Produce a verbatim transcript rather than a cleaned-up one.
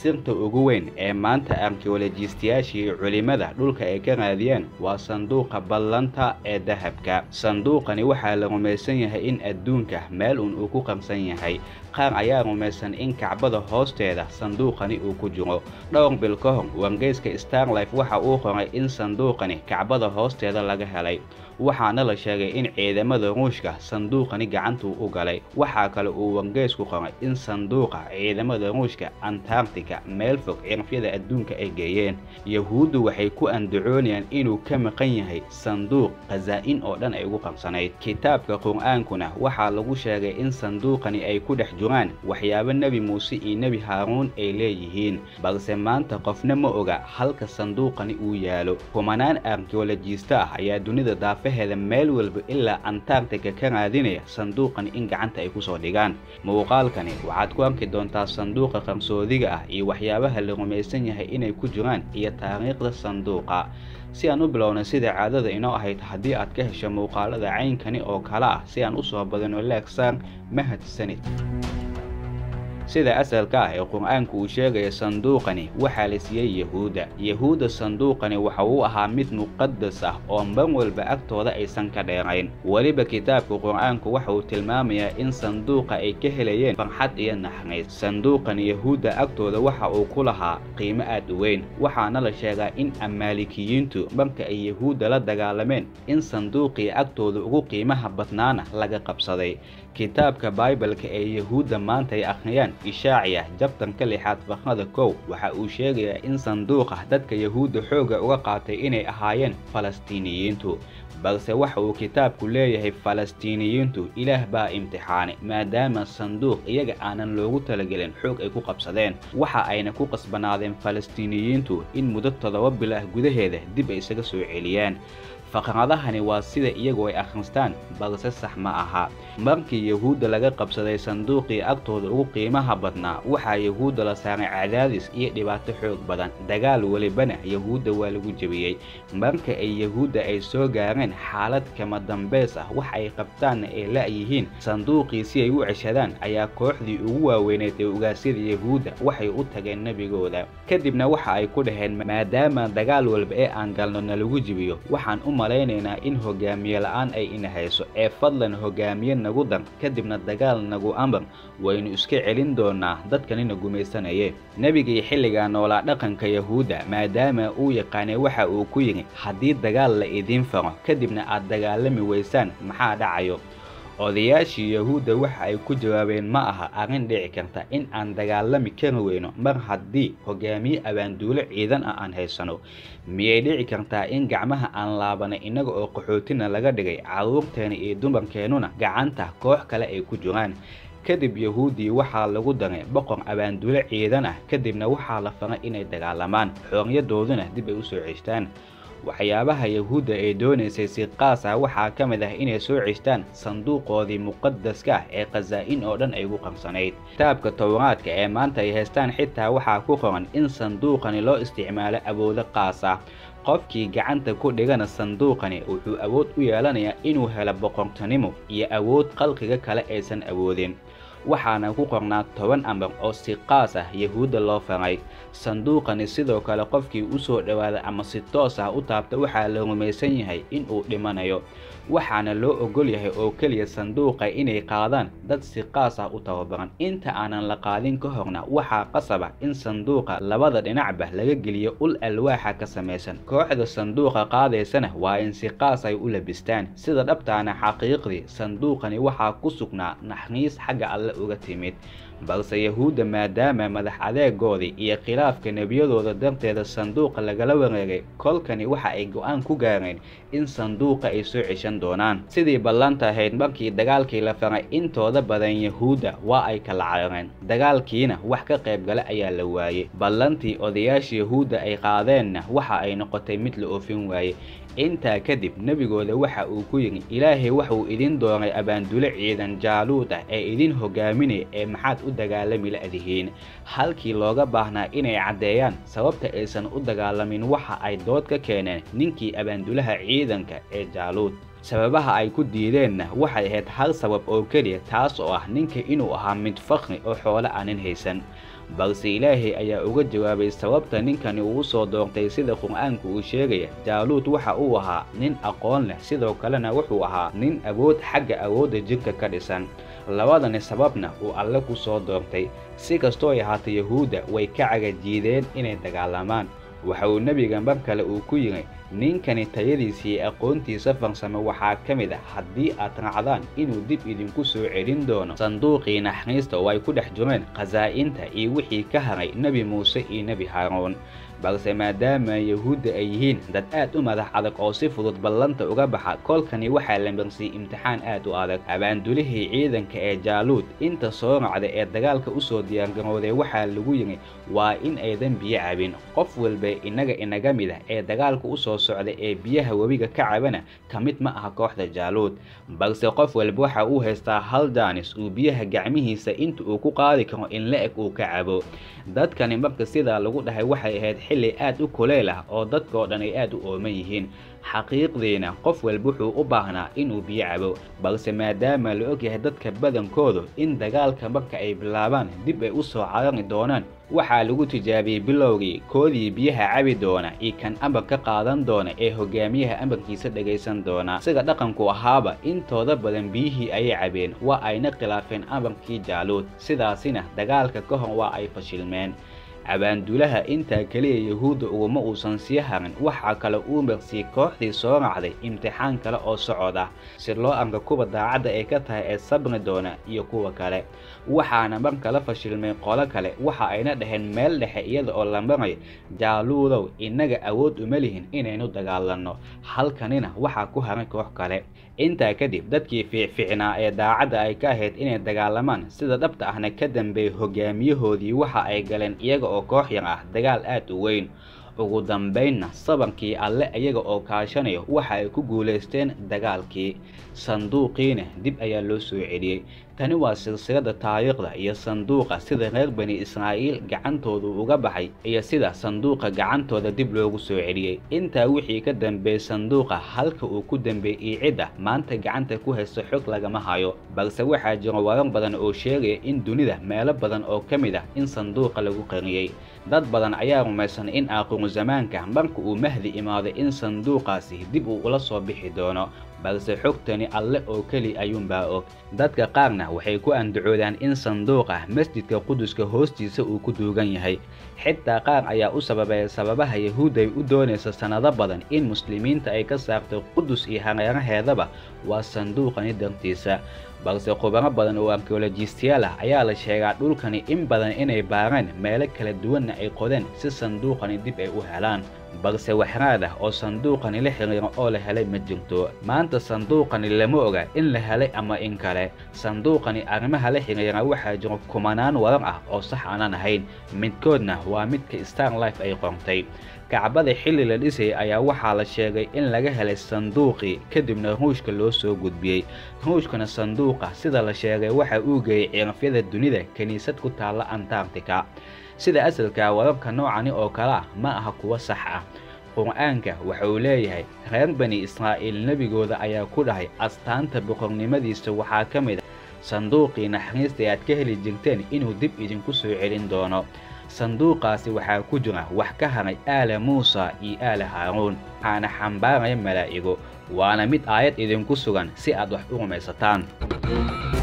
sirta ugu weyn ee maanta archaeologists iyo culimada dhulka ay ka raadiyeen waa sanduuqa ballanta ee dahabka. sanduuqani waxaa la rumaysan yahay in adduunka meel uun uu ku qarsan yahay. qaar ayaa rumaysan in kacbada hoosteeda sanduuqani uu ku jiro. dhowr bil ka hor wargeyska Starlife waxa uu qoray in sanduuqani kacbada hoosteeda laga helay, waxaana la sheegay in ciidamada Ruushka sanduuqani gacanta u galay. waxaa kale uu wargeysku qoray in sanduuqa ciidamada Ruushka Antarctica meel fog cirifyada adduunka ay geeyeen. Yahuuddu waxay ku andacoonayaan inuu ka maqan yahay sanduuq qazaa'in oo dhan ay ugu qarsanayd. kitaabka Qur'aankuna waxaa lagu sheegay in sanduuqani ay ku dhex jiraan waxyaabo Nebi Muuse iyo Nebi Haaruun ay leeyihiin, balse maanta qofna ma oga halka sanduuqani uu yaalo. kumanaan archaeologists ah ayaa dunida daafaheeda meel walba ilaa Antarctica ka raadinaya sanduuqani in gacanta ay ku soo dhigaan. muuqaalkani waxaad ku arki doontaa sanduuqa qarsoodiga ah iyo waxyaabaha la rumaysan yahay inay ku jiraan iyo taariikhda sanduuqa. si aan u bilowno sida caadada inoo ahayd, haddii aad ka hesho muuqaalada caynkani oo kale ah si aan u soo badano leegsaar mahadsanid. sida asalka ah ee Qur'aanku uu sheegay, sanduuqani waxaa la siiyay Yahuuda. Yahuuda sanduuqani waxa uu ahaa mid muqaddas ah oo mar walba agtooda aysan ka dheerayn. waliba kitaabka Qur'aanku waxa uu tilmaamayaa in sanduuqa ay ka helayeen farxad iyo naxariis. sanduuqani Yahuuda agtooda waxa uu ku lahaa qiimo aad u weyn, waxaana la sheegaa in Amaalikiyiintu marka ay Yahuuda la dagaalameen in sanduuqii agtooda ugu qiimaha badnaana laga qabsaday. kitaabka Bible-ka ee Yahuuda maanta ay akhriyaan Ishaaciya jabtanka lixaad faqrada kow waxa uu sheegayaa in sanduuqa dadka Yahuuda xooga uga qaatay inay ahaayeen Falastiiniyiintu, balse waxa uu kitaabku leeyahay Falastiiniyiintu Ilaah baa imtixaanay maadaama sanduuq iyaga aanan loogu talagelin xoog ay ku qabsadeen. waxa ayna ku qasbanaadeen Falastiiniyiintu in muddo toddoba bil ah gudaheeda dib ay isaga soo celiyaan. faqradahani waa sida iyagu ay akhristaan, balse sax ma aha. markii Yahuuda laga qabsaday sanduuqii agtooda ugu qiimaha badnaa, waxaa Yahuuda la saaray cadaadis iyo dhibaato xoog badan. dagaal walibana Yahuuda waa lagu jebiyey. marka ay Yahuuda ay soo gaareen xaalad kama dambeys ah, wax ay qabtaanna ay la'yihiin sanduuqii si ay u ceshadaan, ayaa kooxdii ugu waaweyneed ee ugaasyada Yahuuda waxay u tageen nebigooda. kadibna waxa ay ku dhaheen, maadaama dagaal walba ee aan galno nalagu jebiyo, waxaan u malaynaynaa in hogaamiye la'aan ay ina hayso, ee fadlan hogaamiye nagu dar, kadibna dagaal nagu amar, waynu iska celin doonaa dadkanina gumaysanaye. nebigii xilligaa noolaa dhaqanka Yahuuda maadaama uu yaqaanay waxa uu ku yidhi, haddii dagaal la idiin faro kadibna aad dagaalami weysaan maxaa dhacayo? odayaashii Yahuuda waxa ay ku jawaabeen, ma aha arrin dhici karta in aan dagaalami kari weyno mar haddii hogaamiye abaanduulo ciidan ah aan haysano. miyay dhici kartaa in gacmaha aan laabanay inaga oo qaxootina laga dhigay, carruurteena iyo dumarkeennuna gacanta koox kale ay ku jiraan? kadib Yahuudii waxaa lagu daray boqor abaanduulo ciidan ah, kadibna waxaa la faray inay dagaalamaan, xorriyadooduna dib ay u soo ceshtaan. waxyaabaha Yahuuda ay doonaysay si qaas ah waxaa ka mid ah inay soo ceshtaan sanduuqoodii muqaddaska ah ee qazaa'in oo dhan ay ugu qarsanayd. kitaabka Tawraadka ee maanta ay haystaan xitaa waxaa ku qoran in sanduuqani loo isticmaalo awoodo qaas ah. qofkii gacanta ku dhigana sanduuqani wuxuu awood u yeelanayaa inuu helo boqortinimo iyo awood khalqiga kale aysan awoodin. waxaana ku qornaa toban amar oo si qaas ah Yahuuda loo faray. sanduuqani sidoo kale qofkii u soo dhawaada ama si toos ah u taabta waxaa la rumaysan yahay in uu dhimanayo. waxaana loo ogol yahay oo keliya sanduuqa inay qaadaan dad si qaas ah u tababaran. inta aanan la qaadin ka horna waxaa qasab ah in sanduuqa labada dhinacba laga geliyo ul alwaaxa ka samaysan. kooxda sanduuqa qaadaysana waa in si qaas ay u labistaan. sida dhabtaana xaqiiqdii sanduuqani waxaa ku sugnaa naxariis xagga alle uga timid, balse Yahuuda maadaama madax adeegoodii iyo khilaafka nebiyadooda darteeda sanduuqa lagala wareegay, kolkani waxa ay go'aan ku gaareen in sanduuqa ay soo ceshan doonaan. sidii ballanta ahayd markii dagaalkii la faray, intooda badan Yahuuda waa ay kala carareen, dagaalkiina wax ka qayb gala ayaa la waayey. ballantii odayaasha Yahuuda ay qaadeenna waxa ay noqotay mid la oofin waayey. intaa kadib nebigooda waxa uu ku yidhi, Ilaahay waxa uu idin dooray abaanduulo ciidan Jaaluud ah ee idin hogaaminaya, ee maxaad u dagaalami la'dihiin? halkii looga baahnaa inay caddeeyaan sababta aysan u dagaalamin, waxa ay dood ka keeneen ninkii abaanduulaha ciidanka ee Jaaluud. sababaha ay ku diideenna waxay ahayd hal sabab oo keliya, taas oo ah ninka inuu ahaa mid faqri oo xoolo aanan haysan. balse ilaahay ayaa uga jawaabay sababta ninkani uu soo doortay. Sida qur'aanku uu sheegaya, Jaaluud waxa uu ahaa nin aqoon leh, sidoo kalena wuxuu ahaa nin awood xagga awoodda jirka ka dhisan. labadani sababna uu alle ku soo doortay. Si kastoo ay ahaatay, Yahuudda way ka cagajiideen inay dagaalamaan. waxa uu nebiga mar kale uu ku yiri, ninkani tayadiisa iyo aqoontiisa farsamo waxaa ka mid ah haddii aad raacdaan inuu dib idinku soo celin doono sanduuqii naxariista oo ay ku dhex jireen qasaa'inta iyo wixii ka haray nebi muuse iyo nebi haaruun. balse maadaama Yahuudda ay yihiin dad aad u madax adag oo si fudud ballanta uga baxa, kolkani waxaa la marsiyay imtixaan aad u adag. abaandulihii ciidanka ee Jaaluud inta soo raacda ee dagaalka u soo diyaargarowday waxaa lagu yiri waa in aydan biyo cabin. qof walba inaga inaga mid ah ee dagaalka u soo socda ee biyaha webiga ka cabana ka mid ma aha kooxda Jaaluud, balse qof walba waxa uu haystaa hal daanis uu biyaha gacmihiisa inta uu ku qaadi karo in la eg uu ka cabo. dadkani marka sidaa lagu dhahay waxay ahayd xilli aad u kuleyl ah oo dadkoo dhan ay aad u ooman yihiin. xaqiiqdiina qof walba wuxuu u baahnaa inuu biyo cabo, balse maadaama la ogyahay dadka badankoodu in dagaalka marka ay bilaabaan dib ay u soo carari doonaan, waxaa lagu tijaabiyey bilowgii koodii biyaha cabi doona iyo kan amar ka qaadan doona ee hogaamiyaha amarkiisa dhagaysan doona. sida dhaqanku ahaaba intooda badan biyihii ayay cabeen, waa ayna khilaafeen amarkii Jaaluud, sidaasina dagaalka ka hor waa ay fashilmeen. abaandulaha intaa kaliya Yahuudda uguma uusan sii harin, waxaa kale uu marsiyey kooxdii soo raacday imtixaan kale oo socod ah si loo arko kuwa daacadda ay ka tahay ee sabri doona iyo kuwa kale. waxaana mar kale fashilmay qolo kale, waxa ayna dhaheen meel dhexe iyada oo la maray, Jaaluudow inaga awood uma lihin inaynu dagaalanno, halkanina waxaa ku haray koox kale. intaa kadib dadkii fiicfiicnaa ee daacadda ay ka ahayd inay dagaalamaan sida dhabta ahna ka dambeeyay hogaamiyahoodii waxa ay galeen iyaga oo koox yar ah dagaal aad u weyn. ugu dambeynna sabarkii alle iyaga oo kaashanayo waxa ay ku guuleysteen dagaalkii. sanduuqiina dib ayaa loo soo celiyey. tani waa silsilada taariikhda iyo sanduuqa sida reer bani Israa'iil gacantoodu uga baxay iyo sida sanduuqa gacantooda dib loogu soo celiyey. intaa wixii ka dambeeyay sanduuqa halka uu ku dambeeyay cidda maanta gacanta ku haysta xog lagama hayo, balse waxaa jira warar badan oo sheegaya in dunida meelo badan oo ka mid ah in sanduuqa lagu qariyay. dad badan ayaa rumaysan in aakhir zamaanka marka uu Mahdi imaado in sanduuqaasi dib uu ula soo bixi doono, balse xogtani alle oo keli ayuun baa og. dadka qaarna waxay ku andacoodaan in sanduuqa masjidka Quduska hoostiisa uu ku duugan yahay. xitaa qaar ayaa u sababay sababaha Yahuudda ay u doonaysa sanado badan in muslimiinta ay ka saarto Qudus iyo hareeraheedaba waa sanduuqani dartiisa. balse khubaro badan oo arkeolojistayaal ah ayaa la sheegaa dhulkani in badan inay baareen meelo kala duwanna ay qodeen si sanduuqani dib ay u helaan, balse waxraad ah oo sanduuqani la xiriiro oo la helay ma jirto. maanta sanduuqani lama oga in la helay ama in kale. sanduuqani arrimaha la xiriira waxaa jiro kumanaan warar ah oo sax aanan ahayn, midkoodna waa midka Star Life ay qortay. kacbada xilli la dhisay ayaa waxaa la sheegay in laga helay sanduuqii kadibna ruushka loo soo gudbiyey. ruushkana sanduuqa sida la sheegay waxa uu geeyay cirafyada dunida kaniisad ku taala Antarctica. sida asalka wararka noocani oo kale ah ma aha kuwa sax ah. qur'aanka waxa uu leeyahay reer bani Israa'iil nabigooda ayaa ku dhahay astaanta boqornimadiisa waxaa ka mid ah sanduuqii naxariista aad ka heli jirteen inuu dib idinku soo celin doono. sanduuqaasi waxaa ku jira wax ka haray aala Muusa iyo aala Haaruun, waxaana xambaaraya malaa'igo, waana mid aayad idinku sugan si aad wax u rumaysataan.